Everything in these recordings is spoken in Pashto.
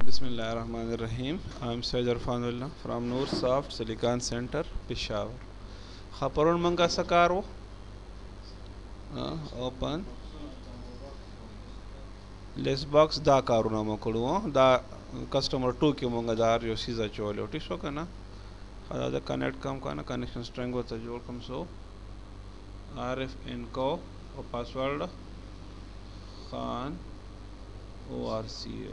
Bismillahirrahmanirrahim. I'm Sayyid Irfanullah from Noor Soft Silicon Center, Peshawar. Khaparun manga sakaro. Open. List box da karuna makulu da customer 2 ki manga dar yo siza chole otisho kana. Hada da connect kam kana connection string hota jod kam so. RF inco or password Khan ORCA.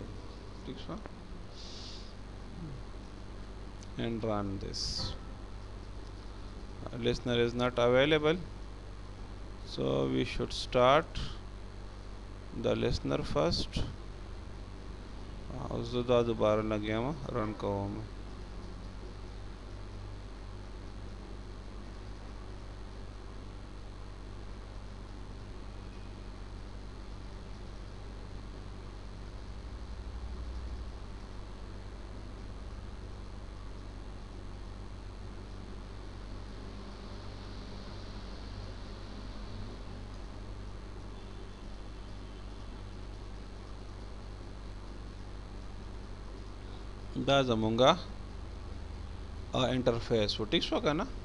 And run this. Listener is not available, so we should start the listener first. ज़ुदा दोबारा लग गया मैं रन करो मैं दा जमूंगा इंटरफेस वो ठीक शो का ना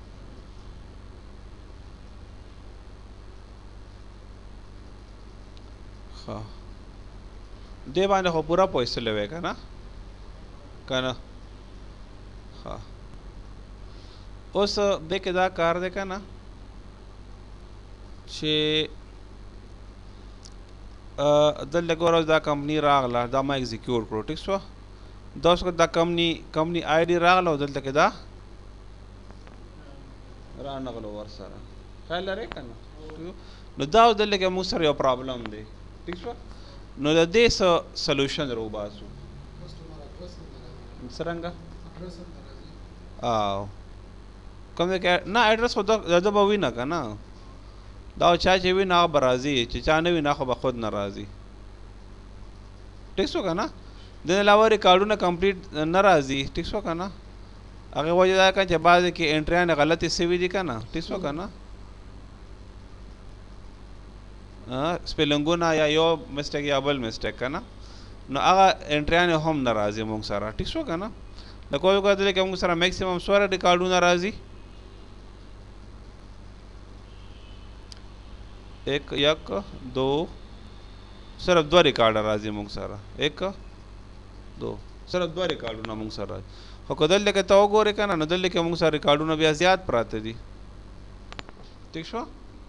हाँ दे बाने हो पूरा पैसे लेवेगा ना ना हाँ उस देखे दा कार देखा ना चे दल लगो रोज दा कंपनी रागला दा मैं एग्जीक्यूट करो ठीक शो दोस्त दा कंपनी आईडी रागला उधर तक दा राना गलो वर्षारा ख्याल रे करना नो दा उधर लेके मुसर यो प्रॉब्लम दे ठीक शो नो दा दे सॉल्यूशन रो बासु सरंगा आओ कम के ना एड्रेस होता ज़्यादा बावी ना का ना दाव चाचे भी ना बराजी चाचाने भी ना खो बखुद नाराजी ठीक शो का ना दिन अलावा रिकॉर्डू ना कंप्लीट नाराजी ठीक शो का ना अगर वो जाए का जब बाद की एंट्रियाँ ने गलत इससे भी दिखा ना ठीक शो का ना स्पेलिंगो ना या यो मिस्टेक या बल मिस्टेक का ना अगर एंट्रियाँ ने हम नाराजी मुंग सारा ठीक शो का ना कोई कहते हैं कि मुंग सारा मैक्सिमम स्वर रिकॉर्डू नाराजी एक यक दो सिर्फ दो रिकॉर्ड राजी मुंग सारा एक दो सिर्फ दो रिकॉर्ड ना मुंग सारा हो कदल लेके तो गोरे का ना नदल लेके मुंग सारा रिकॉर्ड ना भी आज़ियात प्राते दी ठीक शो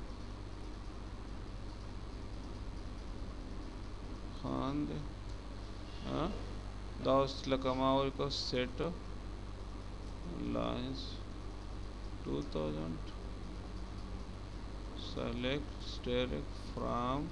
खान दे दाउस लकमाओ को set lines 2000 select direct from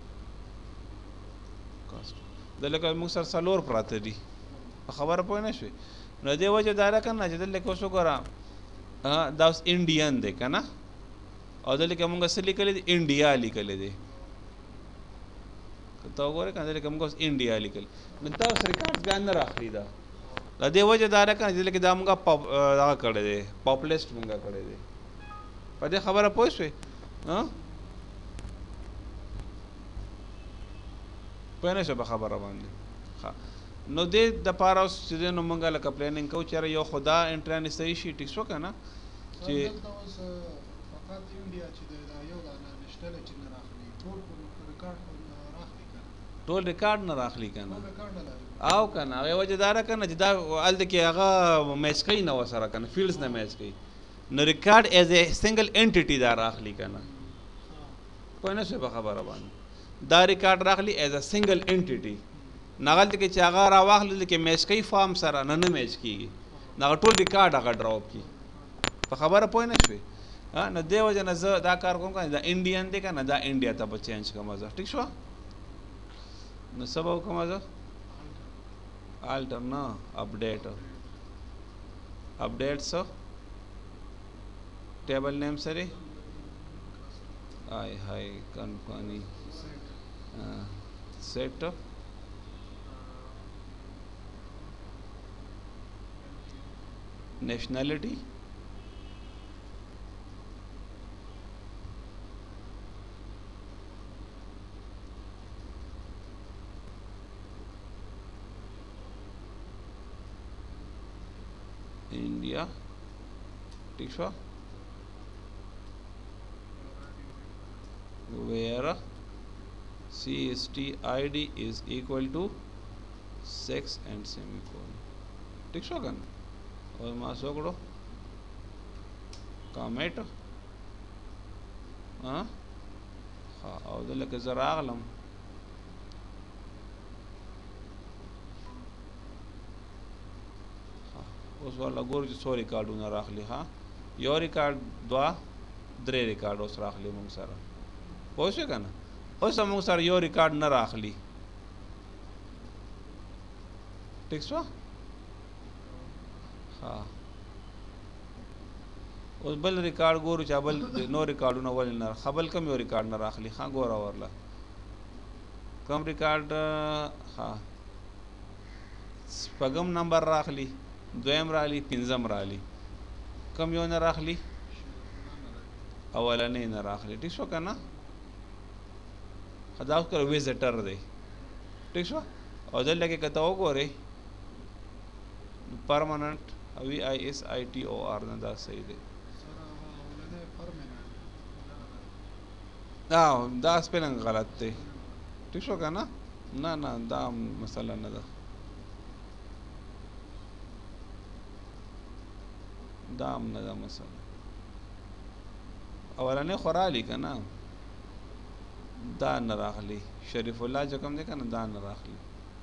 cast दलका मुसर सलोर प्राते दी खबर पोय ना शे न दे वजह दायरा करना जे दल को सो करा दास इंडियन दे ना और दल के मुंगा से लिखले इंडिया लिखले दे तो गोरे का दल के मुंगा इंडिया लिखले न दास रिकॉर्ड्स बयान न रख दा दे वजह दायरा करना जे दल के दा मुंगा दा करे दे पॉपुलिस्ट मुंगा करे दे पदे खबर पोय शे पहले से बखबर बांधे हाँ नो दे द पारा सीधे नो मंगल का प्लानिंग को चार यो खुदा इंट्रान सही शी ठीक सो ना जे टोल रिकॉर्ड न राखली करना आओ करना अगर वजहदारा करना जिदा आल देखिए आगा मैच कहीं ना वसारा करना फील्ड्स ना मैच कहीं न record as a single entity दा राखली करना कोई ना से बखबर बान दा रिकॉर्ड राखली एज ए सिंगल एंटिटी नागल के चागा रावाख ले के मैच कई फॉर्म सारा न मैच की ना टोल रिकॉर्ड आगा ड्रॉप की खबर पोय ना से हां न दे वजह न ज दा कार को का इंडियन दे का ना दा इंडिया तब चेंज का मजा ठीक शो न सब को मजा अल्टर ना अपडेट सो टेबल नेम सरे आई हाई कंपनी सेट नेशनलिटी इंडिया ठीक शो where CSTID is equal to sex and semicolon ठीक शो कन और मां सोकड़ो कमेंट हाँ हाँ और दल के जरा आगलम हाँ उस वाला गोर जो सो रिकॉर्ड उन्हें रख ली हाँ यो रिकॉर्ड द्वा द्रे रिकॉर्ड उस रख ली मुंग सारा पोषे का ना उस मुंग सारा यो रिकॉर्ड न रख ली ठीक शो हाँ उस बल रिकॉर्ड गोरु चाबल नो रिकॉर्ड ना वल ना खबल कम यो रिकॉर्ड ना रख ली हाँ गोरा वरला कम रिकॉर्ड हाँ पगम नंबर रख ली द्वयम राली पिंजम राली कम यो ना रख ली अवला नहीं ना रख ली ठीक शो करना हदाफ कर विजिटर दे ठीक शो और जल लगे कताओ को रे परमानेंट VISITOR ना दा सही दे दा स्पेलिंग गलत थे ठीक शो करना ना ना दा मसला ना दा दाम ना दा मसला अवला ने खुराली का ना दा न राखली शरीफुल्लाह जो कम देखा ना दा न राखली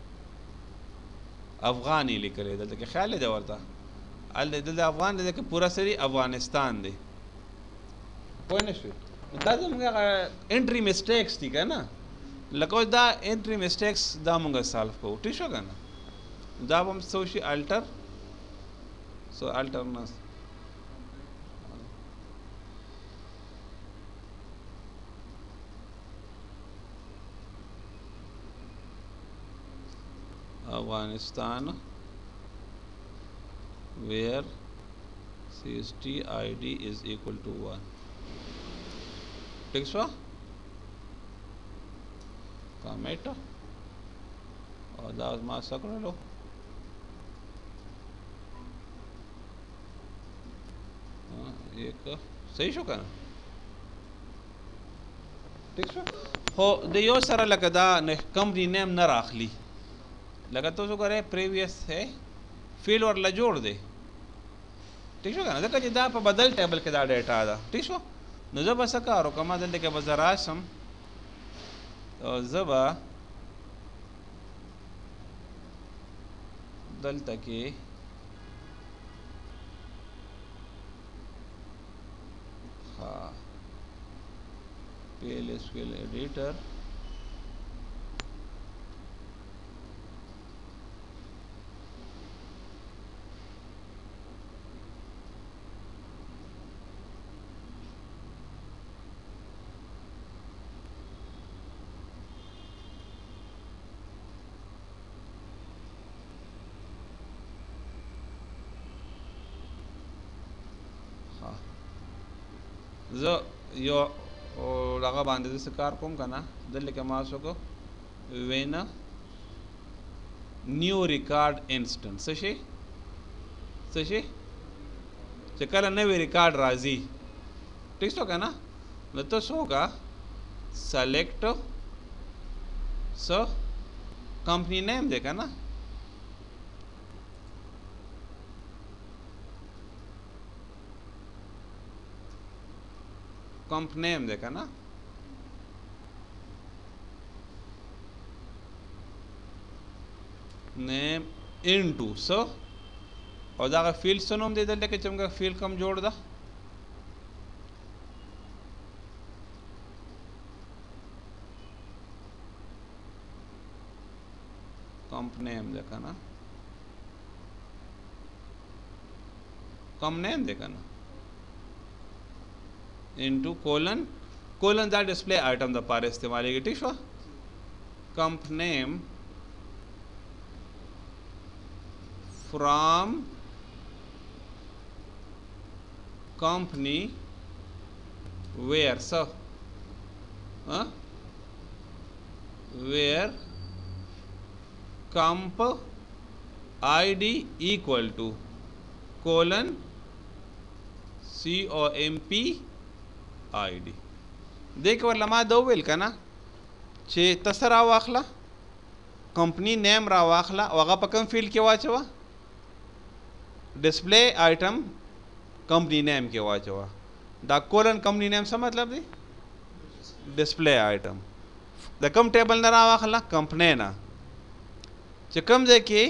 अफगानी लिखले दल के ख्याल है जवरता अल दल अफगान दे के पूरा सरी अफगानिस्तान दे कोई नहीं दा मुंगा एंट्री मिस्टेक्स थी का ना लको दा एंट्री मिस्टेक्स दा मुंगा सॉल्व को ठीक शो का ना दा हम सोशी अल्टर सो अल्टरनेस Afghanistan where CSTID is equal to 1 ठीक शो कमेंट और दास मार सकते लो एक सही शो करना ठीक शो हो दे यो सारा लगदा ने कंपनी नेम न राख ली लगा तो जो करे प्रीवियस है फील्ड और ला जोड़ दे ठीक शो करना देखा जिदा पर बदल टेबल के दा डेटा आदा ठीक शो न जब ऐसा करो कमा दल के बजरासम और जबा दल तके हाँ PLSQL एडिटर जो यो लगा बांधे जैसे कार कोम करना दल के मासो को वेना न्यू रिकॉर्ड इंस्टेंट सही सही कल नवे रिकॉर्ड राजी ठीक तो क्या ना न तो सोगा सेलेक्ट सो कंपनी नेम देखा ना कंपनी नेम देखा ना नेम इनटू सो और दागा फील्ड सोनम दे दल के चमका फील्ड कम जोड़ दा कंपनी नेम देखा ना कंपनी नेम देखा ना into colon that display item द पार इस्तेमाल है ठीक है comp name from company where so where comp ID equal to colon COMPID देख वर लमा दो वेल कना चे तसरा वाखला कंपनी नेम रा वाखला वगा पकम फील्ड के वाचवा डिस्प्ले आइटम कंपनी नेम के वाचवा दा कोलन कंपनी नेम सा मतलब दी डिस्प्ले आइटम द कम टेबल ना रा वाखला कंपनी ना चे कम दे के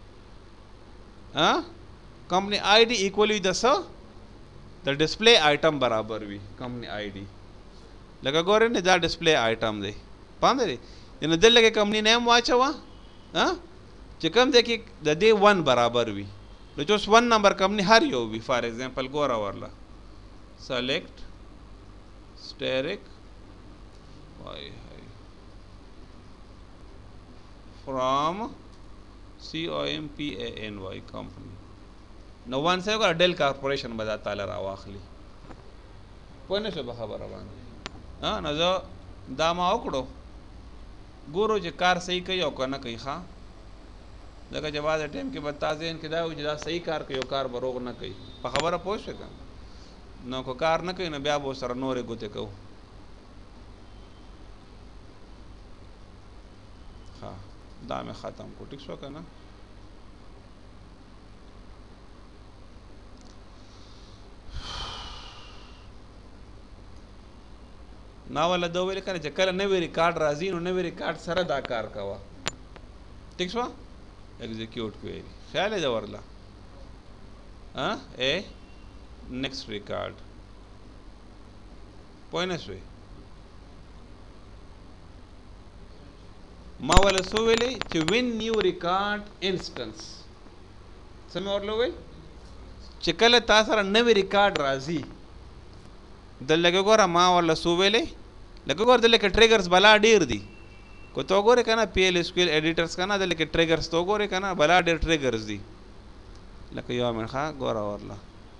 कंपनी आईडी इक्वली दसो द डिस्प्ले आइटम बराबर भी कंपनी आईडी लगा गोरे ने जा डिस्प्ले आइटम दे पांदे रे इन दिल लगे कंपनी नेम वाचवा चिकम देखी दे 1 बराबर भी तो जो 1 नंबर कंपनी हर यो भी फॉर एग्जांपल गोरा वरला सेलेक्ट स्टेरिक वाई from COMPANY company no one से होगा डेल कॉर्पोरेशन बजा ताला रावाखली कोने से बखबर आवान न जो दामा ओकड़ो गुरु जे कार सही कही हो ना कहीं खा जगह जब आज टाइम के बताजे इनके दाऊ जदा सही कार कयो कार बरोग न कही खबर पोछ का न को कार न कही न ब्या बो सर नोरे गुते कहू हाँ दा में ख़त्म को ठीक सो का ना नावल दो वेले करे चकल नवे रिकॉर्ड राजी नो नवे रिकॉर्ड सर दा कार कवा ठीक सो एग्जीक्यूट क्वेरी ख्याल है जवरला ए नेक्स्ट रिकॉर्ड पॉइंट्स वे मावल सो वेले च व्हेन न्यू रिकॉर्ड इंस्टेंस समय और लो वे चकल तासर नवे रिकॉर्ड राजी दल लगे गोरा माँ वाला सुवेले लगे गोर दल के ट्रिगर्स बला डीर दी को तो गोरे कना PL SQL एडिटर्स कना दल के ट्रिगर्स तो गोरे कना बला डीर ट्रिगर्स दी लगे यो में खा गोरा वरला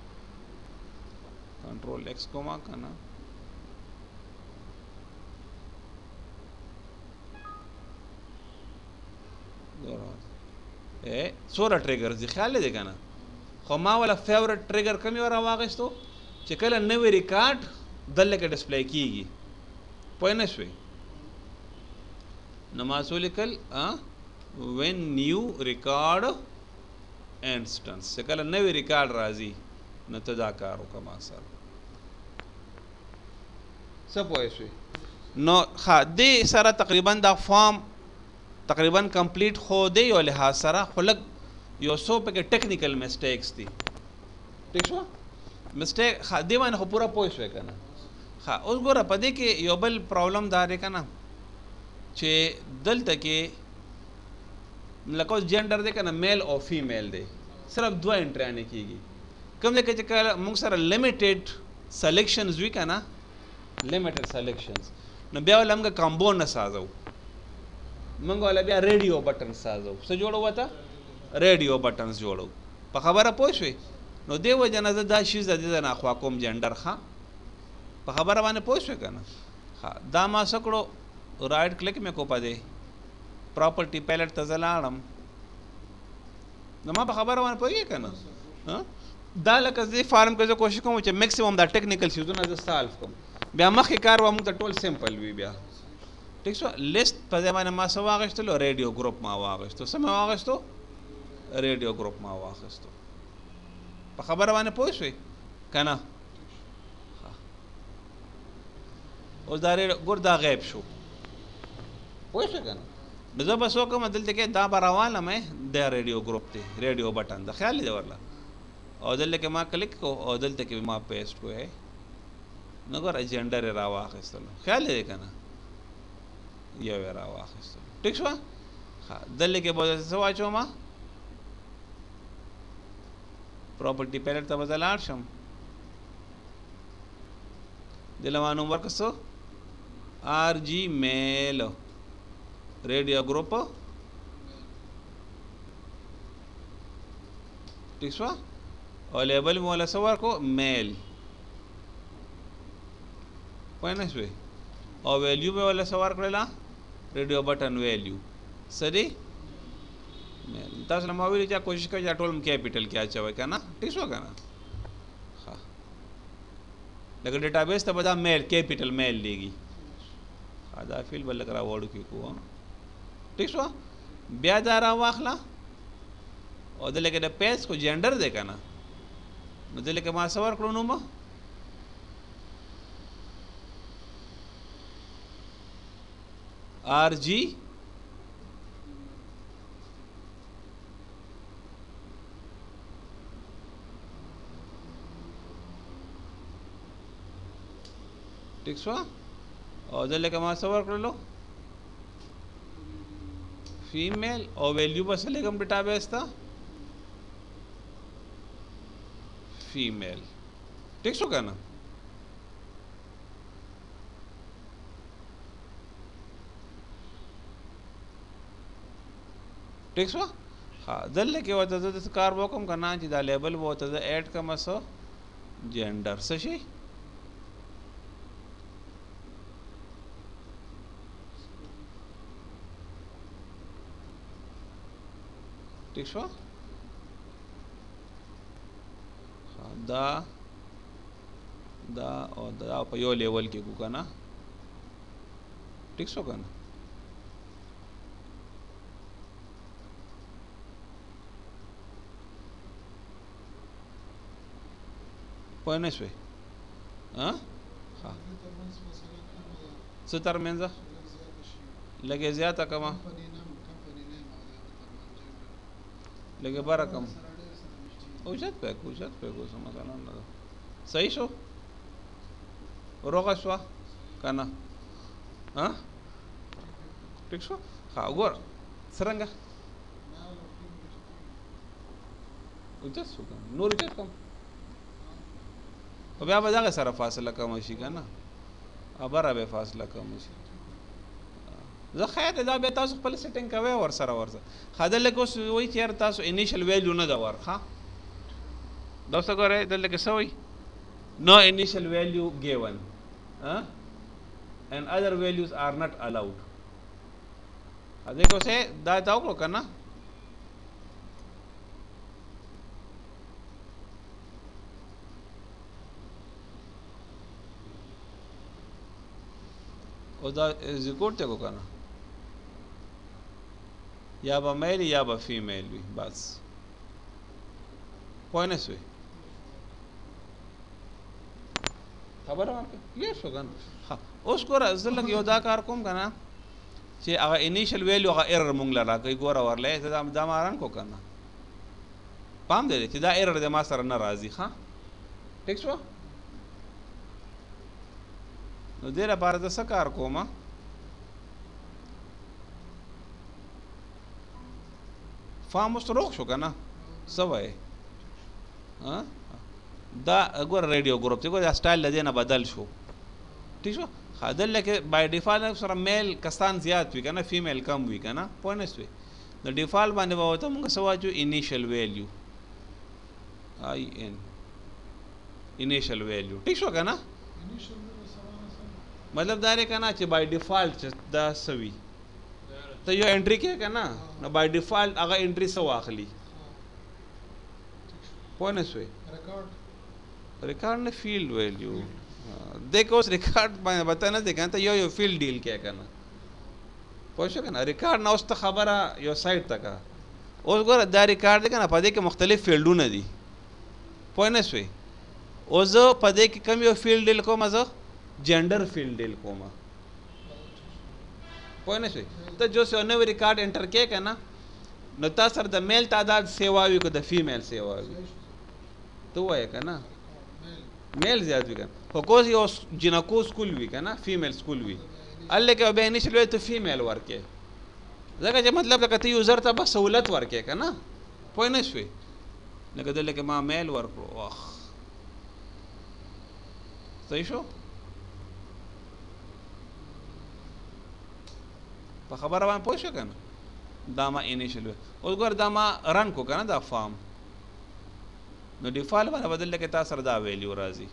कंट्रोल X कोमा कना गोरा ए सोरा ट्रिगर्स दी ख्याल दे कना खो माँ वाला फेवरेट ट्रिगर कमी वाला वागस तो चकल नवे रिकॉर्ड दल के डिस्प्ले कीगी पॉइंट्स वे नमासुलिकल व्हेन न्यू रिकॉर्ड इंस्टेंस चकल नवे रिकॉर्ड राजी न तदाकारो कमा सर सब पॉइंट्स वे नो खा दे सारा तकरीबन दा फॉर्म तकरीबन कंप्लीट हो दे यो लिहाज सारा खुलक यो सो पे के टेक्निकल मिस्टेक्स थी ठीक है मिस्टेक खा दीवान हो पूरा पोइस वे कना खा उस गोरा पदे के योबल प्रॉब्लम दारे कना चे दल तके लको जेंडर दे कना मेल और फीमेल दे सिर्फ दो एंट्री आने कीगी कम दे के चक्कर मुंग सारा लिमिटेड सिलेक्शंस भी कना लिमिटेड सिलेक्शंस न ब्यावल हमका कॉम्बो न साजो मंगो वाला ब्या रेडियो बटन साजो से जोड़ो हुआ था रेडियो बटन्स जोड़ो पर खबर पोइस वे नो देव जनाजा दा शीज़ दे ना ख्वाकुम जेंडर खा पर खबर वाने पोस्ट करना हाँ दामा सकड़ो राइट क्लिक में को पदे प्रॉपर्टी पैलेट तजलाड़म नमा पर खबर वाने पोई करना हाँ दाल कज़े फार्म कज़े कोशिश करूँ मुझे मैक्सिमम दा टेक्निकल चीज़ों ना जो सॉल्व करूँ ब्या मख कार वामुं तो टोल सिंपल भी ब्या ठीक सो लिस्ट पदे वाने माँ सो वागश तो लो रेडियो ग्रुप माँ वागश तो समय वागश तो रेडियो ग्रुप माँ वागश तो खबर वाने पोइस वे कना उस दारे गुर्दा गैब शो पोइस वे कना जब बसो का मतलब देखे दा बरावान में दे रेडियो ग्रुप थे रेडियो बटन दा ख्याल दे वरला और दल के माँ क्लिक को और दल के माँ पेस्ट को है नगर एजेंडा रे रावा खिस्तलो ख्याल दे कना ये वे रावा खिस्तलो ठीक शो हाँ दल के बहुत से वाचो माँ प्रॉपर्टी पैलेट तब बदलाशम दिलवानु वर्कसो RG मेल रेडियो ग्रुप ठीक है और लेबल में वाला सवार को मेल पॉइंट्स वे और वैल्यू में वाला सवार करेला रेडियो बटन वैल्यू सरी मेल تاسو له ما ویلي چې کوشش کوئ چې ټول کیپیټل کې اچوئ که نه ټیک شو که نه ښه لکه ډیټابیس ته به دا میل کیپیټل میل لیږي دا فیل به لږ راوړو کې کوو ټیک شو بیا دا راواخله او دلته کې د پیج کو جنډر دی که نه نو دلته کې ما څه ورکړو نوم آر جی ٹھیک شو او دلته کې ما څه ورکړلو فیمیل او ویلیو بس لګم ډیټابیس ته فیمیل ٹھیک شو کنه ٹھیک شو ها دلته کې وته د کار وکم کنه چې دا لیبل وته د اډ کوم سو جنډر څه شي ٹھیک شو دا او دا په یو لیول کې کو کنه ٹھیک شو کنه پوه نه شوې ها څه ترمنځه لږه زیاته کما لږه بره کم اوچت پکو څه مثلا نه ده صحیح شو روغه شوه که نه ها ټیک شو ها وګوره څرنګه اوچت شو که نور اوچت کم او بیا به دغه سره فاصله کمه شي که نه بره به فاصله کمه شي زه خیر دا بیا تاسو خپل سیټینګ کوئ ورسره ښه دلته کې اوس وایي چې یار تاسو انیشل ویلیو نه ده ورښه دا اوس ګورئ دلته کې څه وایي نو انیشل ویلیو ګیون and other values are not allowed دې کې اوس دا وکړو که نه او دا ایگزیکیوټ ته کو کنه یا به میل یا به فیمیل وي بس پوه نه شوې خبره ورکړه کلیر شو که نه اوس ګوره زه لږ یو دا کار کوم که نه چې هغه انیشل ویلیو هغه ایرر مونږ له راکوي ګوره ورلی دا ما رن کو که نه پام دی چې دا ایرر دی ما سره نه راځي ښه ټیک شو نو دې لپاره زه څه کار کوم فارم اوس روغ شو که نه څه وایې دا ګوره ریډیو ګروپ دی ګوره دا سټایل له دې نه بدل شو ټیک شو ښه دلته کې بای ډیفالټ سره میل کسان زیات وي که نه فیمیل کم وي که نه پوه نه شوې د ډیفالټ باندې به ورته مونږ څه واچو انیشل ویلیو انیشل ویلیو ټیک شو که نه مطلب دا دی که نه چې بای ډیفالټ چې دا څه وي ته یو انټري کې که نه نو بای ډیفالټ هغه انټري څه واخلي پوه نه شوې ریکارډ نه فیلډ ویلیو دې کې اوس ریکارډ باندې به ته نه دی که نه ته یو فیلډ ډیل کې که نه پوه شو که نه ریکارډ نه اوس ته خبره یو سایډ ته که اوس ګوره دا ریکارډ دی که نه په دې کې مختلف فیلډونه دي پوه نه شوې اوس زه په دې کې کوم یو فیلډ ډیل کوم زه جنډر فیلډ ډیل کوم پوه نه شوې ته جو یو نوی ریکارډ انټر کې که نه نو تا سره د میل تعداد سیوا وي که د فیمیل سیوا وي ته ووایې که نه میل زیات وي که نه خو کوس یو جنکو سکول وي که نه فیمیل سکول وي هلته کې بیا انیشل ویل ته فیمیل ورکې ځکه چې مطلب لکه ته یوزر ته به سهولت ورکې که نه پوه نه شوې لکه دلته کې ما میل ورکړو واخ صحیح شو په خبره باندې پوه شو که نه دا ما انیشل ویل اوس ګوره دا ما رن کو که نه دا فارم نو ډیفالټ باندې بدل کې تا سره دا ویلیو راځي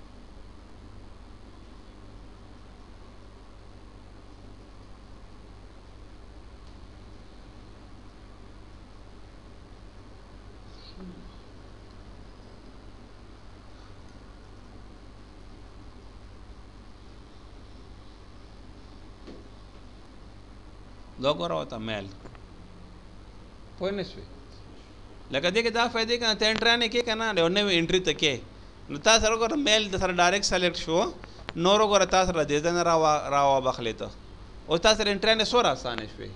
دا ګوره ورته میل پوه نه شوې لکه دې کې دا فایدې که نه ته انټرانې کې که نه یو نوې انټري ته کې نو تا سره وګوره میل د سره ډایرکټ سلیکټ شو نور وګوره تا سره دې نه راوبخلې ته او تا سره انټرانې څومره اسانه شوې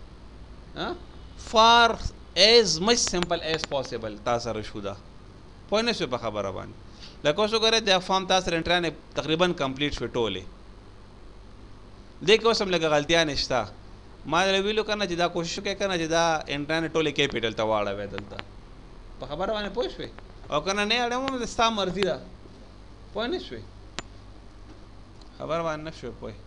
فار ایز مچ سمپل ایز پاسبل تا سره شو دا پوه نه شوې په خبره باندې لکه اوس وګوره دا فارم تا سره انټرانې تقریبا کمپلیټ شوې ټولې دې کې اوس هم لږه غلطیانې شته ما ویلو که نه چې دا کوشش وکړې که نه چې دا انټرانې ټولې کیپیټل ته واړوې دلته په خبره باندې پوه شوې او که نه نه اړوم ستا مرضي ده پوه نه شوې خبره باندې نه شوې پوه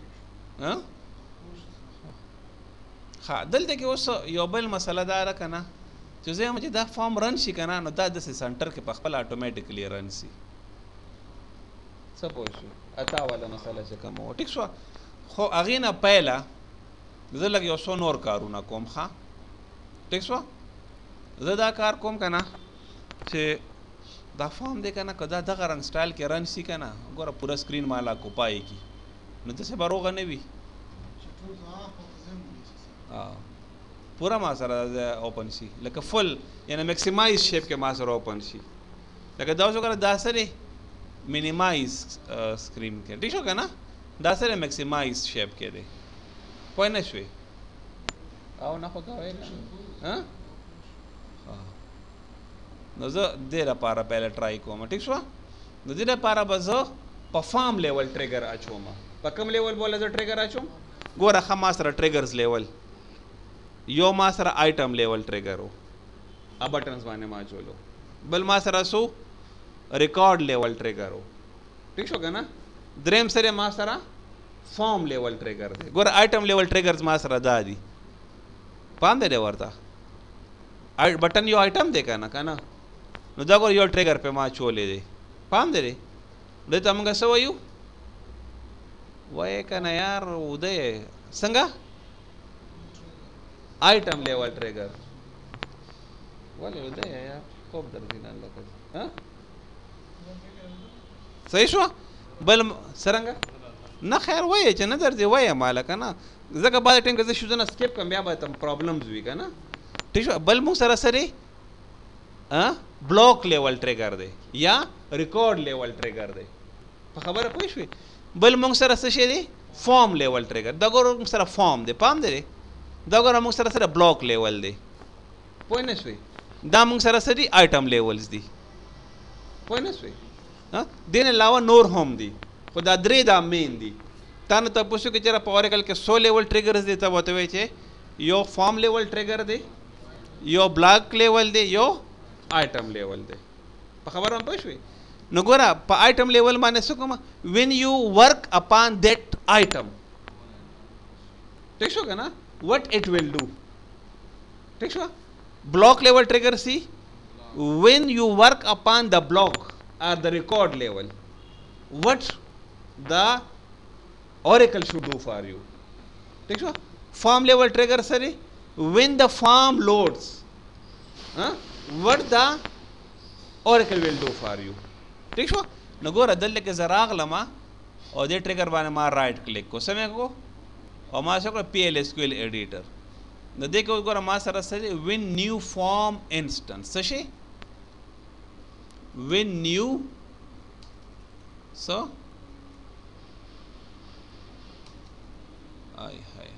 ښه دلته کې اوس یو بل مسله دا ده که نه چې زه یم چې دا فارم رن شي که نه نو دا داسې سنټر کې په خپله اټومیټیکلی رن شي څه پوه شو اتا والا مسله چې کومه وه ټیک شوه خو هغې نه پیله زه لږ یو څو نور کارونه کوم ښه ټیک شوه زه دا کار کوم که نه چې دا فارم دی که نه که دا دغه رنګ سټایل کې رن شي که نه ګوره پوره سکرین مالا کوپای کی نو داسې به روغه نه وي پوره ما سره اوپن شي لکه فل یعنی میکسیمایز شیپ کې ما سره اوپن شي لکه دا اوس وګوره دا سره مینیمایز سکرین کې ټیک شو که نه دا سره میکسیمایز شیپ کې دی پوه نه شوې او نه خو کوی نه نو زه دې لپاره پهله ټرای کوم ټیک شوه نو دې لپاره به زه په فارم لیول ټریګر اچوم په کوم لیول بوله زه ټریګر اچوم ګوره ښه ما سره ټریګرز لیول یو ما سره آیټم لیول ټریګر و بټنز باندې ما اچولو بل ما سره سو ریکارډ لیول ټریګر و ټیک شو که نه دریم سره ما سره فارم لیول ټریګر دی ګوره آیټم لیول ټریګرز ما سره دا دي پام دی ورته بټن یو آیټم دی که نه نو دا ګوره یو ټریګر پې ما چولی دی پام دی دې ته موږ څه وایو وایې که نه یار دی څنګه آیټم لیول ټریګر ولې دی یار خوب درځي نه لکه صحیح شوه بل څرنګه نه خیر وایې چې نه درځي وایه ماله که نه ځکه بعضې ټایم کې زه شوزونه سکیپ کړم بیا به پرابلمز وي که نه ټیک شو بل موږ سره سره بلاک لیول ټریګر دی یا ریکارډ لیول ټریګر دی په خبره پوه شوې بل موږ سره څه شی دی فارم لیول ټریګر دا ګوره موږ سره فارم دی پام دی دا ګوره موږ سره بلاک لیول دی پوه نه شوې دا موږ سره څه دي آیټم لیولز دي پوه نه شوې دې نه علاوه نور هم دي خو دا درې دا مین دي تا نه تپوس وکړي چېرې په اوریکل کې 100 لیول ټریګرز دي ته به ورته وایي چې یو فارم لیول ټریګر دی یو بلاک لیول دی یو آیټم لیول دی په خبره هم پوه شوې نو ګوره په آیټم لیول باندې څه کوم وین یو ورک اپان دیٹ آیټم ٹھیک شو که نه what it will do ٹھیک شو block level trigger see when you work upon the block or the record level what the oracle should do for you ٹھیک شو form level trigger sorry when the form loads what the oracle will do for you ٹھیک شو نو ګوره دلته کې زه راغلم او دې ټریګر باندې ما رائټ کلیک کو سمې کو او ما څه کړه پی ایل ایس کیو ایل ایډیټر نو دې کې ګوره ما سره څه وین نیو فارم انسټنس څه شي وین نیو څه آی هاي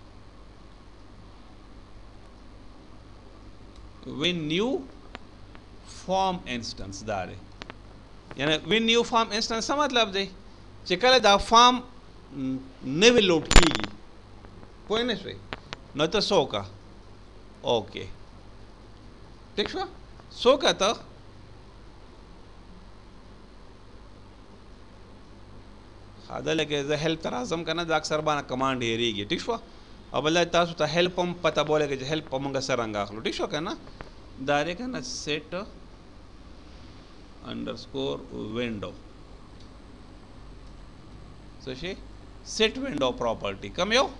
وین نیو فارم انسټنس دا دی یعنی وین نیو فارم انسټنس څه مطلب دی چې کله دا فارم نوی لوډ کیږي پوه نه شوې نو ته څه وکړه اوکې ٹھیک شوه څه وکړه ته دله کې زه هیلپ ته راځم که نه د اکثر باندې کمانډ هېرېږي ټیک شوه او بل تاسو ته هیلپ هم پته به ولګي چې هیلپ به مونږ څرنګه اخلو ټیک شو که نه دا دی که نه سیټ انډرسکور وینډو څه شي سیټ وینډو پراپرټي کوم یو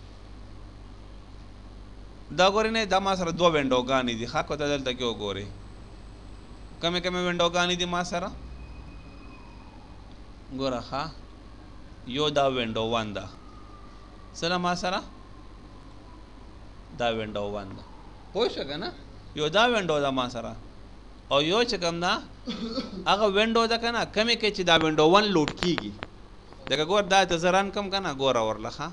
دا ګورې نه دا ما سره دوه وینډوګانې دي ښه که ته دلته کې وګورې کومې کومې وینډوګانې دي ما سره ګوره ښه یو دا وینډو 1 ده څه ده ما سره دا وینډو 1 ده پوه شو که نه یو دا وینډو ده ما سره او یو چې کوم ده هغه وینډو ده که نه کمې کې چې دا وینډو 1 لوډ کېږي لکه ګور دا ته زه رن کم که نه ګوره ورله ښه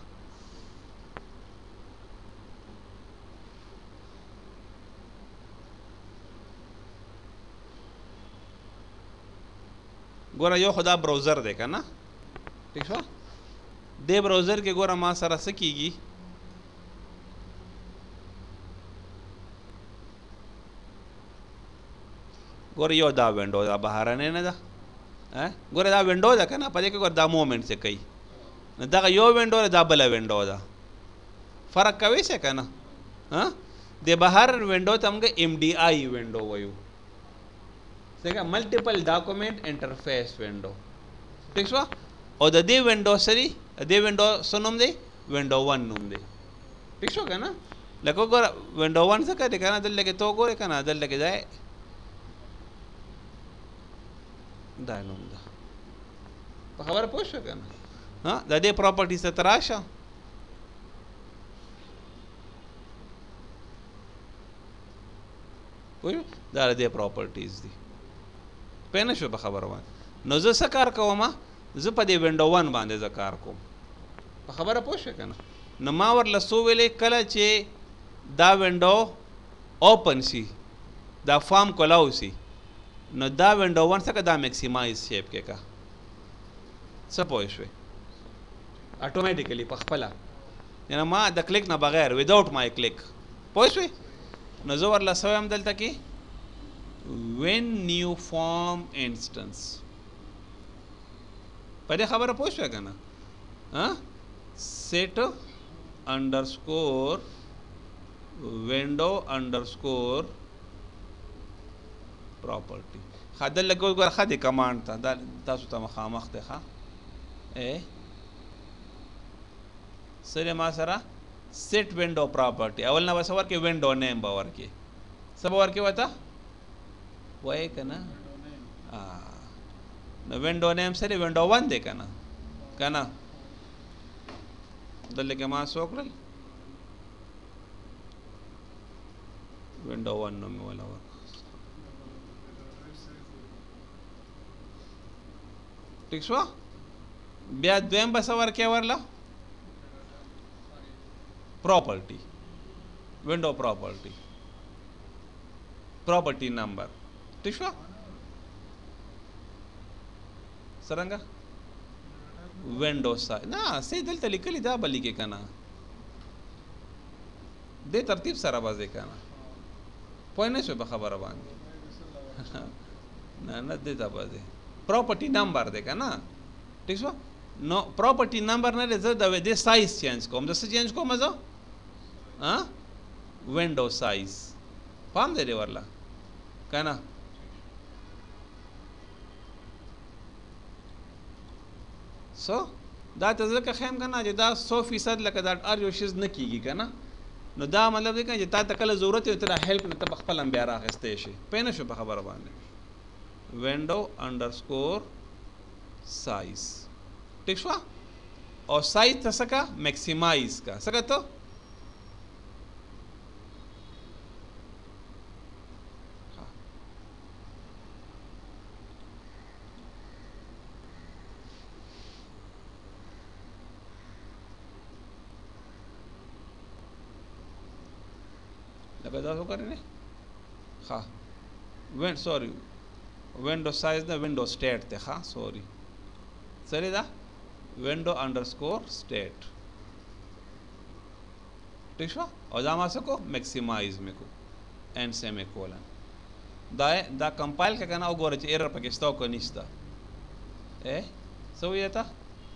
ګوره یو خو دا براوزر دی که نه ٹھیک شو دې براوزر کې ګوره ما سره څه کېږي ګوره یو دا وینډو دا بهرنۍ نه ده ګوره دا وینډو ده که نه په دې کې ګوره دا مومنټ چې کوي نو دغه یو وینډو ده دا بله وینډو ده فرق کوي څه که نه د بهر وینډو ته موږ ایم ډي آی وینډو وایو څنګه ملټیپل ډاکومنټ انټرفیس وینډو ٹھیک شو او د دې وینډو سری د دې وینډو څه نوم دی وینډو 1 نوم دی ٹھیک شو که نه لکه ګوره وینډو 1 څه کوي که نه دلته کې تو ګورې که نه دلته کې دی دا نوم ده په خبره پوه شو که نه د دې پراپرټیز ته راشه پوه دا د دې پراپرټیز دي پوه نه شو په خبره باندې نو زه څه کار کوم زه په دې وینډو 1 باندې زه کار کوم په خبره پوه شو که نه نو ما ورله څو ویلې کله چې دا وینډو اوپن شي دا فارم کولاو شي نو دا وینډو 1 څخه دا میکسیمایز شیپ کې کا څه پوه شوې اټومیټیکلی په خپله یعنې ما د کلیک نه بغیر وداوټ مای کلیک پوه شوې نو زه ورله څه وایم دلته کې when new form instance په دې خبره پوه شوې که نه set underscore window underscore property ښه دلته کې اوس ګوره ښه دی کمانډ ته دا تاسو ته مخامخ دی ښه څه دی ما سره set window property اول نه به څه ورکړې window name به ورکړې څه به ورکړې ورته وایې که نه نو window name سره window 1 دی که نه دلته کې ما څه وکړل window 1 نوم مې ولا ورکړ ٹھیک شو بیا دویم به څه ورکې ورله پراپرټي وینډو پراپرټي نمبر ٹھیک شو څرنګه وینډو سایز نه سې دلته لیکلي دا به لیکې که نه دې ترتیب سره به ځې که نه پوه نه شوې په خبره باندې نه دې ته به ځې پراپرټي نمبر دی که نه ٹھیک شو نو پراپرټي نمبر نه دی زه د دې سایز چینج کوم زه څه چینج کوم زه وینډو سایز پام دی دی ورله که نه سو دا ته ځکه ښیم که نه چې دا 100% لکه دا هر یو شیز نه کېږي که نه نو دا مطلب دی که چې تا ته کله ضرورت وي ته دا هیلپ نه ته په خپله هم بیا رااخیستی شي پوه نه شو په خبره باندې window underscore size ٹھیک شو او سائز ته څه کا میکسیمایز کا څه کا ته لکه دا وکړئ نه ښه سوري window size the window state ته ښه سوري سره دا window underscore state ٹھیک شو او دا ما څه کو میکسیمایز مې کو ان سیمی کولن دا کمپایل که کنه وګوره چې ایرر پکې شته او که نشته څه ویې ته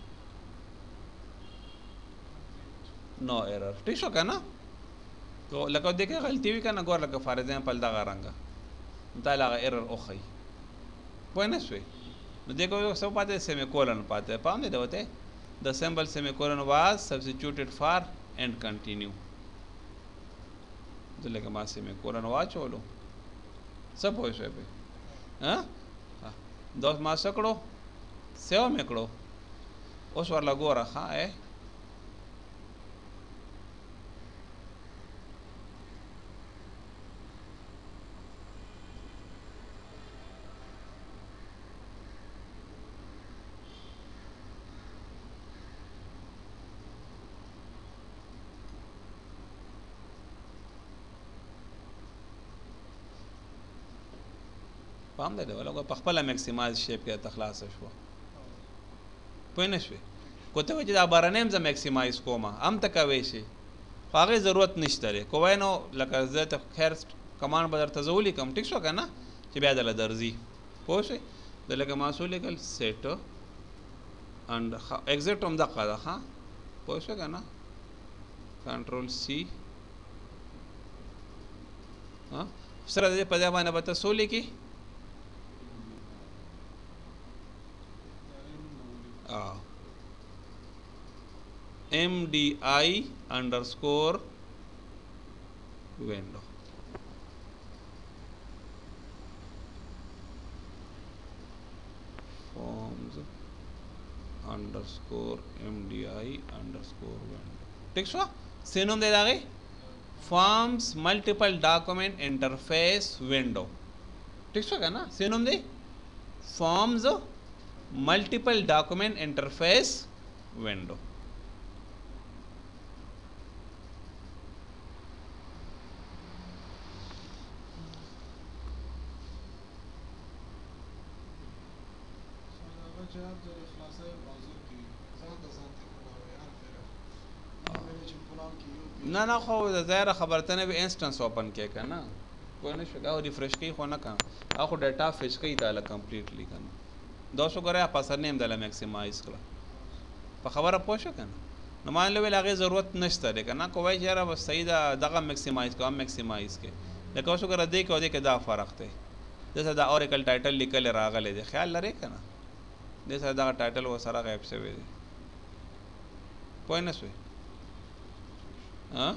نو ایرر ٹھیک شو که نه تو لکه دې کې غلطي وي که نه ګوره لکه فار ایگزامپل دغه رنګه دا له هغه ایرر وښیي پوه نه شوې نو دې کې څه پاتې سیمی کولن پاتې پام دی ته د سمبل سیمی کولن واز سبسټیوټډ فار اینڈ کنټینیو دلته ما سیمی کولن واچولو څه پوه شوې پې دا ما څه کړو سیو مې کړو اوس ورله ګوره ښه پام دی ولګو په خپل میکسیمایز شیپ کې تخلاص شو پوه نه شوې کوته چې دا بارنیم ز میکسیمایز کوم هم ته کوي شي هغه ضرورت نشته لري کوی نو لکه زه ته خیر کمانډ بدر ته زولي کوم ټیک شو کنه چې بیا دل درځي پوه شئ د لکه ماسو لیکل سیټ اند ایگزیکټ هم دغه ده ها پوه شئ کنه کنټرول سی ها سره دې په ځای باندې به تاسو لیکي MDI underscore window forms underscore MDI underscore window ठीक शो सिनोम दे दागे forms multiple document interface window ठीक शो क्या ना सिनोम दे forms multiple document interface window نه نه خو ظاهر خبرته نه به انسټنس اوپن کې کنه کوئی نه شګه او ریفریش کوي خو نه کنه اخو ډاټا فچ کوي دا کمپلیټلی کنه 200 غره پاسر نیم دله میکسیمایز کړه په خبره پوه شو کنه نو مان له هغه ضرورت نشته ده کنه کوی چې را صحیح دا دغه میکسیمایز کوم میکسیمایز کې لکه اوسو غره دې کې دا فرق دی دغه دا اوریکل ټایټل لیکل راغله دی خیال لري کنه دغه دا ټایټل و سره غیب شوی دی پوه نه شوی ها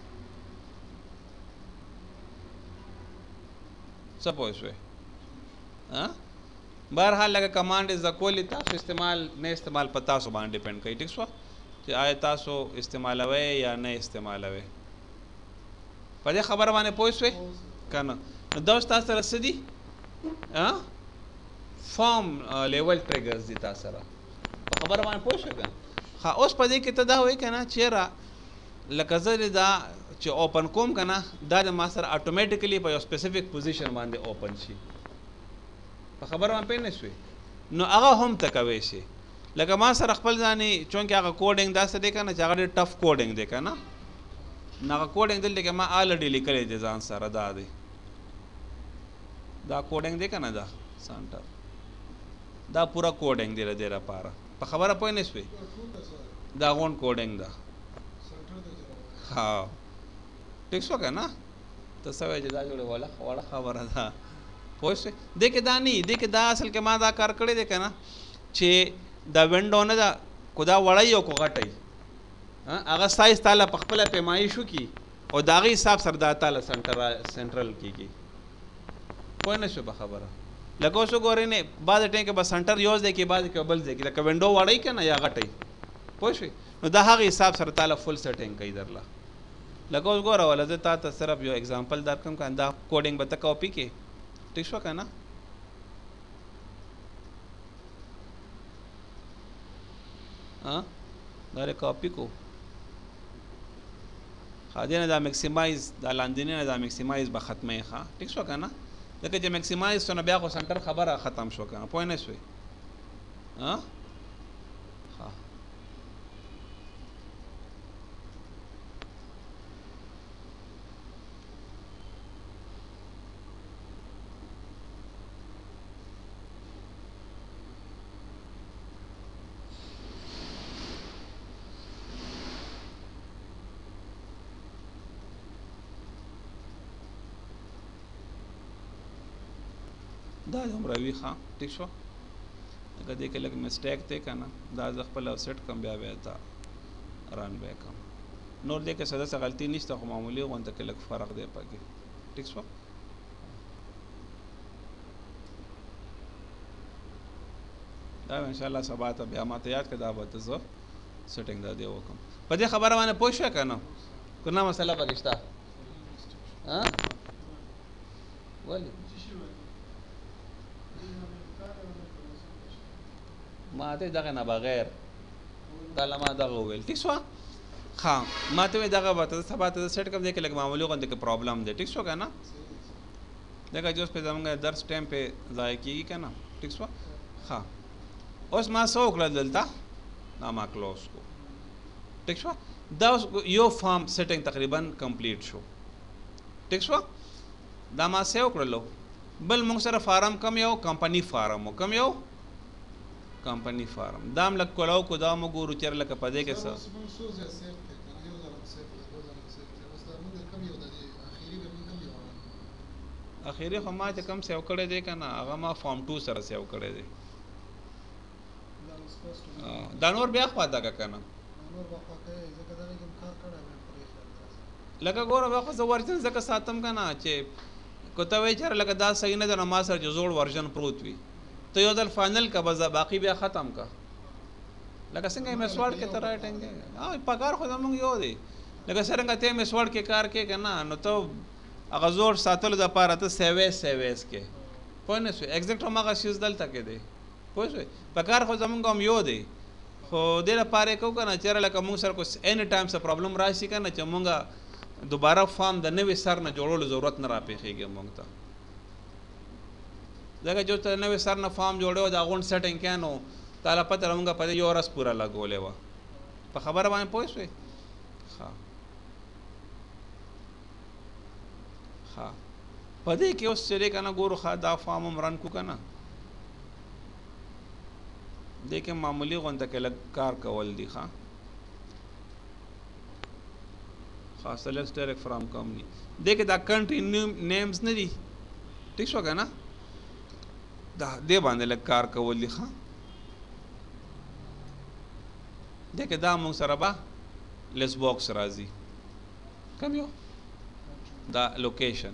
څه پوه شوی ها بهرحال لکه کمانډ از کولی تاسو استعمال نه استعمال پتا سو باندې ډیپند کوي ټیک شو چې آیا تاسو استعمالوي یا نه استعمالوي په دې خبره باندې پوه شوي کنه نو دا تاسو سره سدي ها فارم لیول ټریګرز دي تاسو سره په خبره باندې پوه شو کنه ها اوس په دې کې ته دا وایي کنه چیرې لکه زه دا چې اوپن کوم کنه دا د ما سره اتوماتیکلی په یو سپیسیفیک پوزیشن باندې اوپن شي په خبره باندې پېنه شوي نو هغه هم تکوي شي لکه ما سره خپل ځاني چونکه هغه کوډینګ داسې دی کنه چې هغه ډېر ټف کوډینګ دی کنه نو هغه کوډینګ دلته کې ما الریډي لیکلی دی ځان سره دا دی دا کوډینګ دی کنه دا سنټر دا پورا کوډینګ دی لدې لپاره په خبره پوه نه شوي دا غون کوډینګ ده ها ټیک شو کنه ته سوي چې دا جوړه ولا خبره ده پوه شئ دې کې دا نه دې کې دا اصل کې ما دا کار کړی دی کنه چې دا وینډو نه دا کو دا وړای او کو غټي هغه سایز تعالی په خپل پیمایش کی او دا غي حساب سره دا تعالی سنټرل کیږي پوه نه شو په خبره لکه اوس ګورې نه بعد ټیم کې بس سنټر یوز دی کې بعد کې بل دی کې لکه وینډو وړای کنه یا غټي پوه شئ نو دا هغه حساب سره تعالی فل سیټینګ کوي درله لکه اوس ګوره ولا زه تا ته صرف یو اگزامپل درکم کنه دا کوډینګ به ته کاپی کې ٹھیک شو کنه ها دا کاپی کو خادینه دا میکسیمایز دا لاندینه دا میکسیمایز به ختمه ښه ٹھیک شو کنه لکه چې میکسیمایز سونه بیا خو سنټر خبره ختم شو کنه پوه نه شوي ها دا همراوي ښه ټیک شو لکه دې کې لږ مسټیک دی که نه دا زه خپل سیټ کړم بیا بیا ته رن بیا کړم نور دې کې څه داسې غلطي نشته خو معمولي غونته کې لږ فرق دی پکې ټیک شو دا انشاءالله سبا ته بیا ماته یاد کړه دا به ته زه سیټینګ دا دی وکړم په دې خبره باندې پوه شوې که نه که نه مسله پکې شته ولې ما ته دغه نه بغیر کله ما دغه وویل ټیک شو ښه ما ته دغه به ته سبا ته سیټ کوم دی کې لږ معمولي غوندې کې پرابلم دی ټیک شو که نه देखा जो उस पे जमंगा दर्स टाइम पे ज़ाय की क्या ना ठीक है हाँ उस मां सो कल दलता ना मां क्लोज को ठीक है दा यो फॉर्म सेटिंग तकरीबन कंप्लीट शो ठीक है दा मां सेव कर लो बल मुंग सर फार्म कम यो कंपनी फार्म हो कम यो कंपनी फार्म दाम लग कोलाओ को दाम गुरु चर लग पदे के सर आखिरी हमा च कम सेव करे दे कना आगा मा फॉर्म 2 सर सेव करे दे दानवर ब्याह पादा का कना लगा गोर बाखो ज वर्जन जका सातम कना चे कोता वेचर लगा दा सही न द नमाज सर जो जोड़ वर्जन प्रूत वी तो यो दल फाइनल का बजा बाकी ब्याह खत्म का लगा संगे में स्वाड के तरह टेंगे हां पगार खुद हम यो दे लगा सरंगा ते में स्वाड के कार के कना न तो अगर जोर सातल द पार त सेवेस के पोने से एग्जैक्ट हम का चीज दल तक दे पोसे पगार खुद हम यो दे खो दे ला पारे को कना चेरा लगा मुंग सर को एनी टाइम से प्रॉब्लम राशि कना चमंगा दोबारा फॉर्म द नवे सर न जोड़ो जरूरत न रा पेखेगे मंगता जगह जो नवे सर न फॉर्म जोड़ो दा अकाउंट सेटिंग क्या नो ताला पता रहूंगा पता यो रस पूरा लगोले वा पर खबर बाय पोइस वे हां हां पदे के उस चले का ना गोरु खा दा फॉर्म रन को का ना देखे मामूली गंत के लग कार कवल दी हां खास लेट्स डायरेक्ट फ्रॉम कंपनी देखे दा कंट्री नेम्स नहीं दी ठीक हो गया ना दा दे बांधे लग कार कवल दी हां देखे दा मुंग सरबा लेस बॉक्स राजी कम यो दा लोकेशन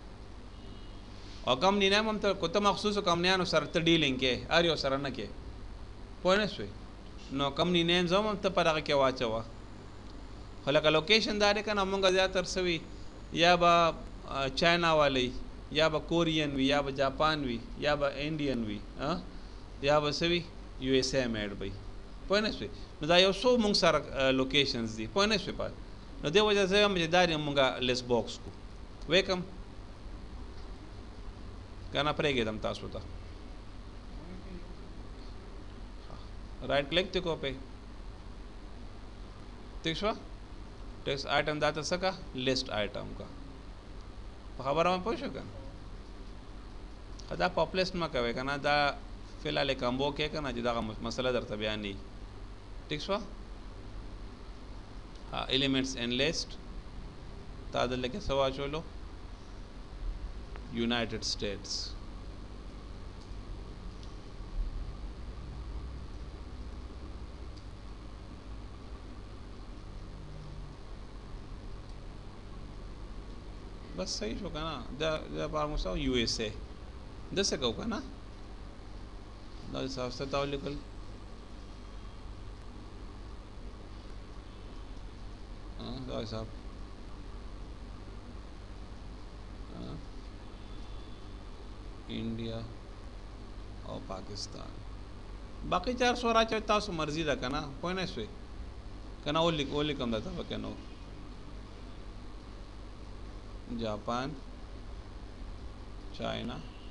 और कंपनी नेम हम तो कोता मखसूस कंपनी अनु सर त डीलिंग के आरियो सर न के पोने से नो कंपनी नेम्स हम तो पर के वाचवा हला का लोकेशन दारे का नमंगा ज्यादातर सभी या बा चाइना वाले या बा कोरियन भी या बा जापान भी या बा इंडियन भी हां या बा सभी यूएसए मेड भाई पोने से न दा यो सो मुंग सारा लोकेशंस दी पोने से पर न दे वजह से हम दारे मुंगा लेस बॉक्स को वेलकम करना पड़ेगा दम तासु ता राइट क्लिक ते को पे ठीक है टेक्स्ट आइटम दाता सका लिस्ट आइटम का खबर में पूछो का खदा पॉपुलेशन में कवे कना दा फिलहाल कंबो के कना जिदा का मसला दर बयान नहीं ठीक है हाँ एलिमेंट्स इन लिस्ट तादल लेके सवा चलो यूनाइटेड स्टेट्स बस सही हो का ना द बार मुसा यूएसए दस से का ना द साफ तालिकल हां साहब इंडिया और पाकिस्तान बाकी 400 राज्य तासु मर्जी दा कना पोने से कना ओली कम दाता बकनो जापान चाइना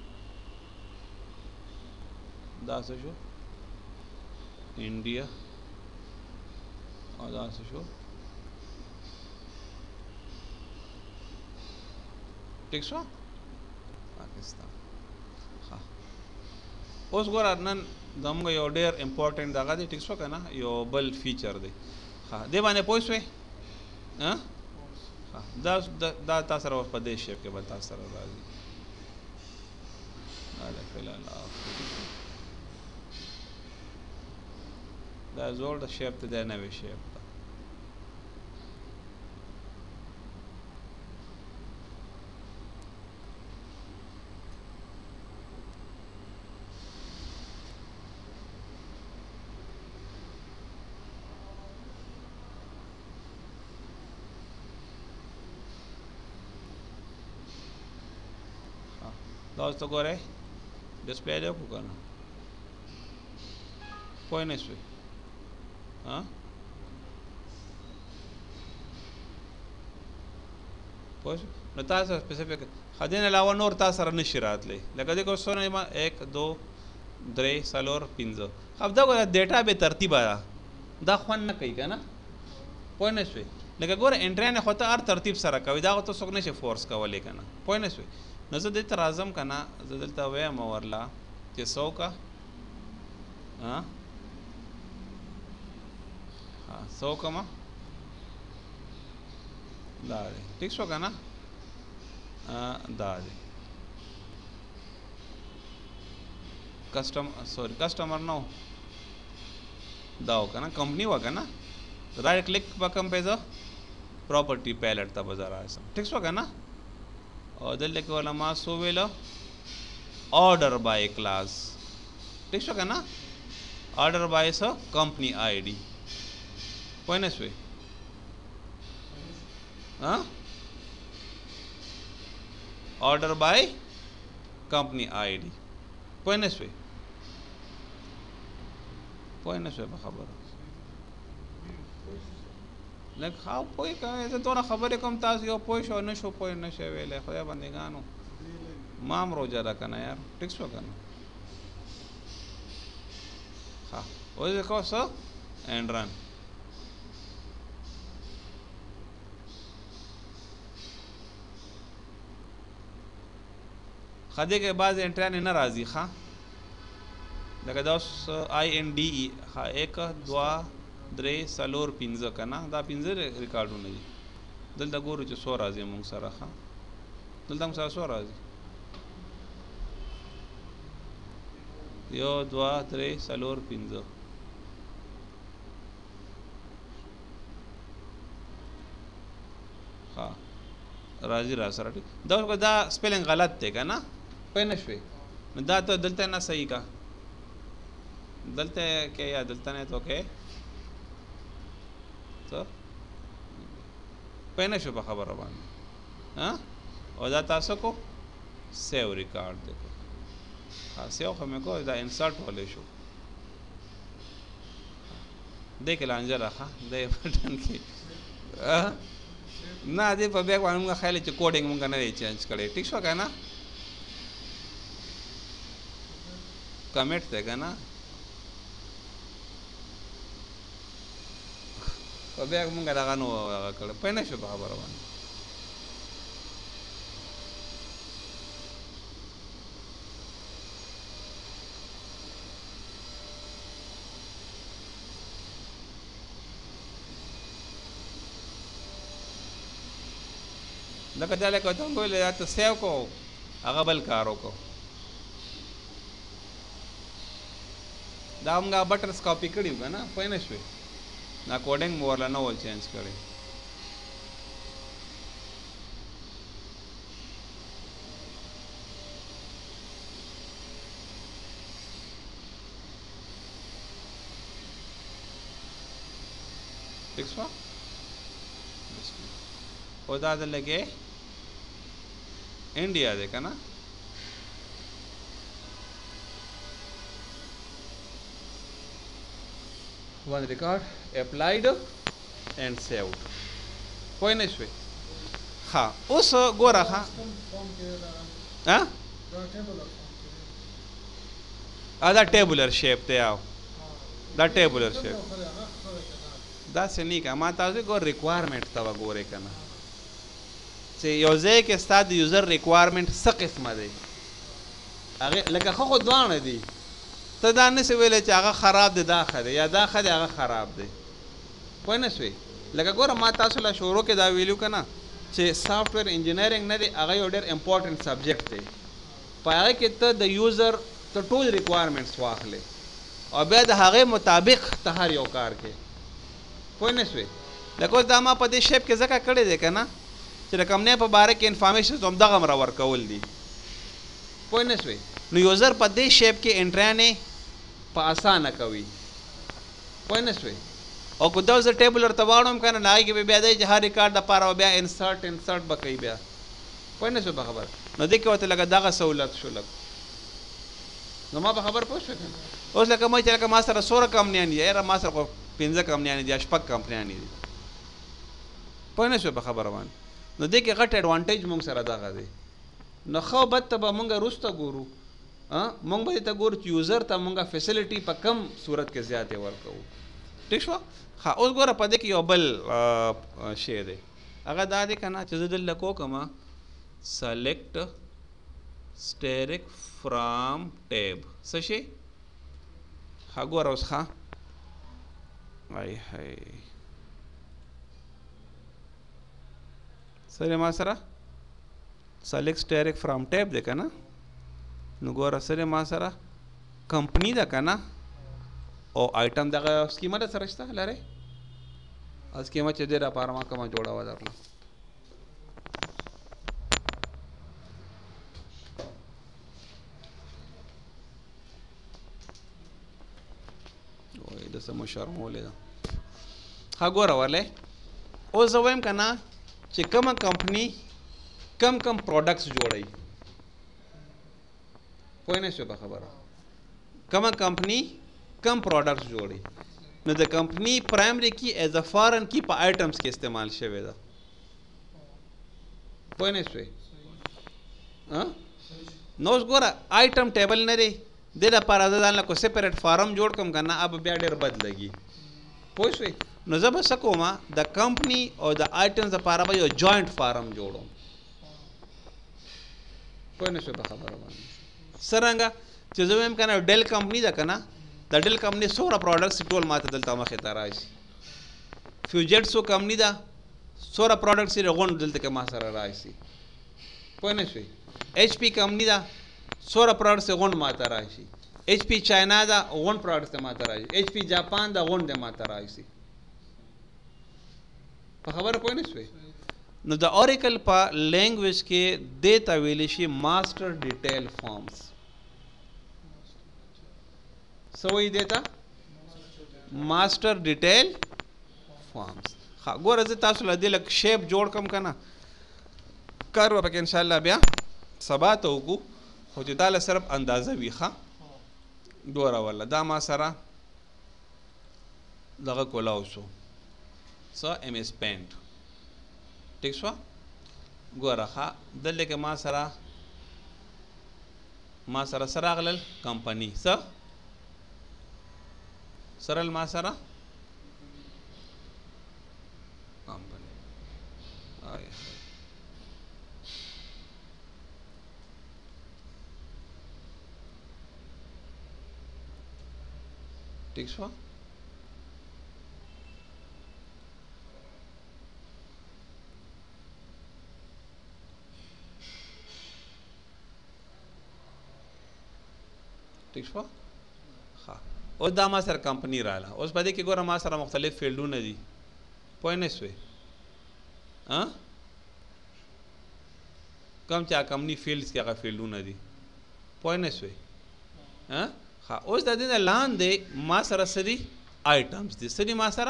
दास शो इंडिया और दास शो ठीक है पाकिस्तान हाँ उस गोरा नन दम यो डेर इम्पोर्टेंट दागा दे ठीक है ना यो बल फीचर दे हाँ दे बाने पोइसवे हाँ दा तासर और प्रदेश शेप के बाद तासर राजी अरे फिलहाल दा जोर द शेप ते नवे शेप दोस्तों को रे डिस्प्ले दे को करना कोई नहीं सुई हाँ कोई نو تاسو سپیسیفیک خدین علاوه نور تاسو سره نشي راتلی لکه دې کو سونه ما 1 2 3 4 5 خو دا ګوره ډیټا به ترتیبه دا خوان نه کوي کنه پوه نه شوي لکه ګوره انټرین خو ته هر ترتیب سره کوي دا ته څوک نشي فورس کولی کنه پوه نه شوي نو زه دې ته راځم کنه زه دلته وایم ورلا چې 100 کا ها 100 کما دا دی ٹھیک شو کنه دا دی کسٹمر نو دا हो کنه कंपनी हो کنه राइट क्लिक बकम पे जो प्रॉपर्टी पैलेट ता बाजार आसा ठीक सो کنه और दल के वाला मा सो वेला ऑर्डर बाय क्लास ठीक सो کنه ऑर्डर बाय सो कंपनी आईडी पॉइंट है हाँ order by company ID point है खबर लेकिन हाँ पोई ऐसे तो ना खबर कम ताज यो पोई शो नशो पोई नशे वेले खुदा बंदेगानो माम रोजा रखना यार ठीक सो करना हाँ वो देखो सो एंड रन खदे के बाद एंट्रान न राजी हाँ लगा दस INDE हाँ 1 2 3 4 5 कना दा 5 रिकॉर्ड होने जी दलता गोरु जो 100 राजी मुंग सारा हाँ दलता मुंग सारा 100 राजी यो 2 3 4 5 हाँ राजी रा सारा ठीक दा स्पेलिंग गलत थे का ना पेनशवे दा तो दलता ना सही का दलते के या दलता ने तो के तो पेनशवे पर खबर रवान हाँ और दा तासो को सेव रिकॉर्ड देखो हाँ सेव हमें को दा इंसर्ट वाले शो देख लांजर रखा दे बटन की ना दे पर बैग वाला मुंगा ख्याल है कोडिंग मुंगा नहीं चेंज करे ठीक शो का ना कमेंट देगा ना तो बैग मुंगा लगा नो कर पहने शो खबर वान लगा जाले को तुम बोले या तो सेव को अगबल कारो को दामगा बटर्स कॉपी करी होगा ना पहने शो ना कोडिंग मोरला ना वोल चेंज करे ठीक है होता लगे इंडिया देखा ना one record applied and saved कोई नहीं इसमें हाँ उस गोरा हाँ आधा टेबुलर शेप ते आओ दा टेबुलर शेप दा से नहीं का माता से गो रिक्वायरमेंट तवा गोरे करना से योजे के साथ यूजर रिक्वायरमेंट स किस्म दे आगे लगा खो द्वान दी तो दाने से वेले चागा खराब दे दाखले या दाखले आगा खराब दे कोई ना स्वे लगा गोरा माता सुला शोरो के दा वेल्यू का ना चे सॉफ्टवेयर इंजीनियरिंग ने दे आगा योडर इम्पोर्टेंट सब्जेक्ट थे पाए कि तो द यूजर तो टूल रिक्वायरमेंट्स वाखले और बाद हागे मुताबिक तहार योकार के कोई ना स्वे लगो दामा पदे शेप के जगह कड़े देखा ना चले कमने पर बारे के इन्फॉर्मेशन तो हम दगा मरा वर्कवल दी कोई ना स्वे नो यूजर पदे शेप के एंट्राने आसान कवी कोई न स्वे और कुछ उस टेबुलर तवाड़ों का ना कि ब्या दे जहाँ रिकॉर्ड द पारा ब्या इंसर्ट बकई ब्या कोई न स्वे खबर न देख के होते लगा दागा सहूलत शुलक न माँ खबर पूछ उस लगा मैं चला का मास्टर 16 कंपनियां नहीं है यार मास्टर को 15 कंपनियां नहीं दिया 15 कंपनियां नहीं दी कोई न स्वे खबर वन نو دې کې غټ اډوانټیج مونږ سره دغه دی. نو خو بد ته به مونږ وروسته ګورو، مونږ به ته ګورو چې یوزر ته مونږ فیسیلیټي په کم صورت کې زیاتې ورکوو. ٹھیک شو؟ ها اوس ګوره په دې کې یو بل شی دی، هغه دا دی که نه چې زه دلته کوکم سلیکټ سټیرک فرام ټیب څه شي. ها ګوره اوس ښه سره ما سره سلیکټ سټیرک فرام ټیب دی که نه. نو ګوره سره ما سره کمپنی ده که نه او آیټم دغه سکیمه ده سره شته لرئ سکیمه چې دې راپاره ما کومه جوړه وه درله. وایي د څه مو شرمولې ده. ښه ګوره ولې اوس زه وایم که نه چې کومه کمپني کم پروډکټس جوړوي. پوه نه شو په خبره؟ کومه کمپني کم پروډکټس جوړوي نو د کمپنی پرایمری کی ایز ا فارن کی په آیټمز کې استعمال شوی ده. پوه نه شوې؟ نو اوس ګوره آیټم ټیبل نه دی، دې لپاره زه ځان له کو سپریټ فارم جوړ کړم که نه اب بیا ډېر بد لګي. پوه شوې؟ نو زه به څه کوم د کمپنی او د آیټمز لپاره به یو جوینټ فارم جوړوم. پوه نه شوې په خبره باندې؟ څرنګه چې زه وایم که نه ډیل کمپني ده که نه، د ډیل کمپنی څومره پروډکټس ټول ماته دلته مخې ته راشي. فیوجیټسو کمپنی ده څومره پروډکټس یې غونډ دلته کې ما سره راشي. پوه نه شوې؟ ایچ پی کمپنی ده څومره پروډکټس یې غونډ ماته راشي. ایچ پی چاینا ده غونډ پروډکټس یې ماته راشي. ایچ پی جاپان ده غونډ یې ماته راشي. په خبره پوه نه شوې؟ نو د اوریکل په لینګویج کې دې ته ویلی شي ماسټر ډیټیل فارمز. څه وایي دې ته؟ ماسټر ډیټیل فارمز. ښه ګوره زه تاسو له دې لږ شیپ جوړ کړم که نه، کار به پکې انشاءالله بیا سبا ته وکړو، خو چې دا له صرف اندازه وي. ښه ګوره والله دا ما سره دغه کولاو شو څه ایم ایس پینټ. ټیک شوه؟ ګوره ښه دلته کې ما سره څه راغلل؟ کمپنی. څه سرل ما سره کمپنی. ٹھیک شو؟ ٹھیک شو؟ ها اوس دا ما سره کمپنی رااله. اوس په دې کې ګوره ما سره مختلف فیلډونه دي. پوه نه شوې؟ کوم چې کمپنی فیلډس کې هغه فیلډونه دي. پوه نه شوې؟ ها اوس د دې نه لاندې ما سره څه دي؟ آیټمز دي. څه دي ما سره؟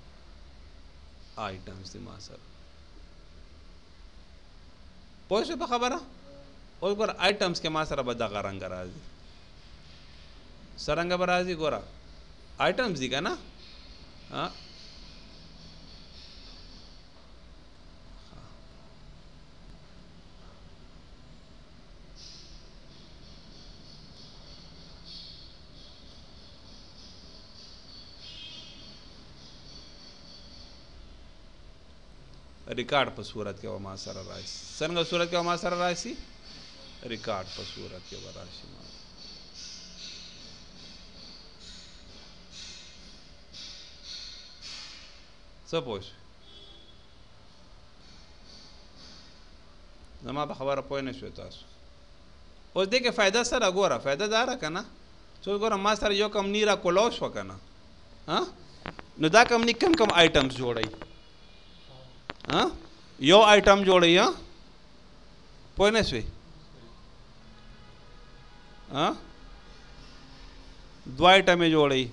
آیټمز دي ما سره. پوه شوې په خبره؟ اوس ګوره آیټمز کې ما سره به دغه رنګ راځي. سرنګ به راځي ګوره آیټمز دي که نه. ریکارډ په صورت کې به ما سره راشي. څرنګه صورت کې به ما سره راشي؟ ریکارډ په صورت کې به راشي. څه پوه شوې؟ زما په خبره پوه نه شوې تاسو. اوس دې کې فایده څه ده؟ ګوره فایده دا ده که نه چې ګوره ما سره یو کمپني را کولاو شوه که نه، نو دا کمپني کم آیټمز جوړوي. یو آیټم جوړوي. پوه نه شوې؟ دوه آیټمې جوړوي،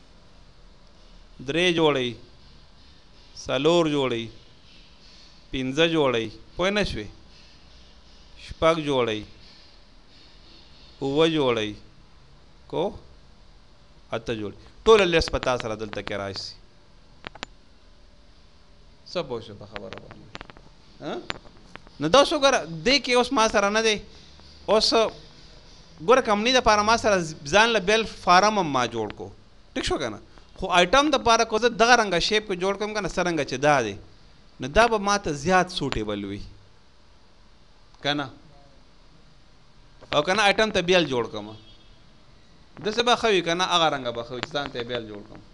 درې جوړوي، څلور جوړوي، پنځه جوړوي. پوه نه شوې؟ شپږ جوړوي، اووه جوړوي، کو اته جوړوي. ټوله لیست په تا سره دلته کې راشي. څه پوه شو په خبره باندې؟ نو دا اوس وګوره دې کې اوس ما سره نه دی اوس ګوره کمپنۍ دپاره ما سره ځان له بیل فارم هم ما جوړ کو ټیک شو که نه خو آیټم دپاره که زه دغه رنګه شیپ کې جوړ کړم که نه څرنګه چې دا دی نو دا به ما ته زیات سوټیبل وي که نه او که نه آیټم ته بیل جوړ کړم داسې به ښه وي که نه هغه رنګه به ښه وي چې ځان ته یې بیل جوړ کړم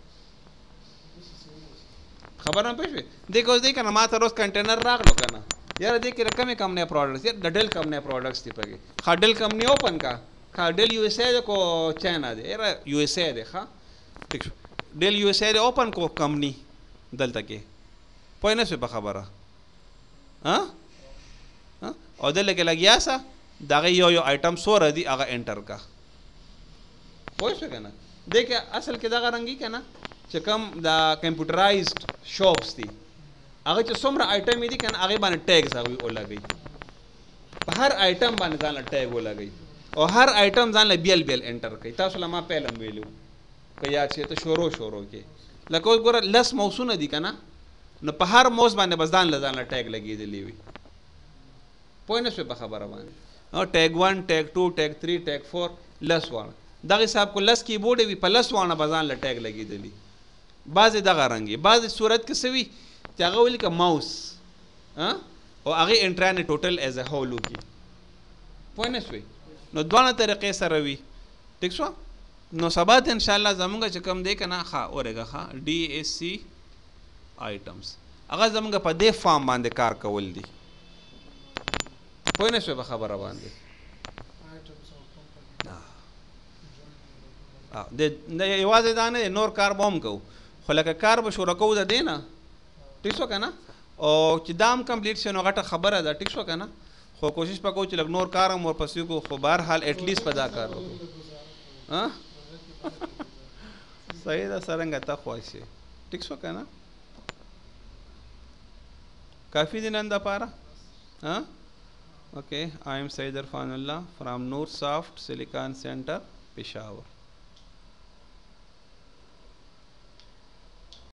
خبره مې پوه شوې دې کې اوس دی که نه ما ته روز کنټینر راغلو که نه یاره دې کې د کمې کمپنۍ پروډکټس یار د ډیل کمپنۍ پروډکټس دي پکې ښه ډیل کمپنۍ اوپن کا ښه ډیل یو ایس ای دی کو چاینا دی یاره یو ایس ای دی ښه ټیک شو ډیل یو ایس ای دی اوپن کو کمپنۍ دلته کې پوه نه شوې په خبره او دلته کې لګیا سه د هغې یو آیټم څومره دي هغه انټر کا پوه شوې که نه دې کې اصل کې دغه رنګي که نه چې کوم د کمپیوټرایزډ شاپس دي هغه چې څومره آیټم یې دي که نه هغې باندې ټیګز هغوی ولګوي په هر آیټم باندې ځان له ټیګ ولګوي او هر آیټم ځان له بیل بیل انټر کوي تاسو له ما پیل هم ویلو که یاد شي ته شروع کې لکه اوس ګوره لس موسونه دي که نه نو په هر موس باندې به ځان له ټیګ لګېدلی وي پوه نه شوې په خبره باندې ټیګ 1 ټیګ 2 ټیګ 3 ټیګ 4 لس واړه دغه حساب کو لس کیبورډ وي په لس واړه به ځان له ټیګ لګېدلی بعضې دغه رنګ یې بعضې صورت کې څه وي چې هغه ولیکه ماوس او هغې انټرانې ټوټل ایز ا هول وکړي پوه نه شوې نو دواړه طریقې سره وي ټیک شو نو سبا ته انشاءالله زمونږ چې کوم دی که نه ښه اورېږه ښه ډي ایس سی آیټمس هغه زمونږ په دې فارم باندې کار کول دي پوه نه شوې په خبره باندې یوازې دا نه دی نور کار به هم کوو خو لکه کار به شروع کوو د دې نه ټیک شو که نه او چې دا هم کمپلیټ شي نو غټه خبره ده ټیک شو که نه خو کوشش به کوو چې لږ نور کار هم ورپسې وکړو خو بهرحال ایټلیسټ په دا کار وکړو صحیح ده څرنګه ته خوښ شي ټیک شو که نه کافي دي نن دپاره اوکې آی ایم سید عرفان الله فرام نور سافټ سلیکان سینټر پېښور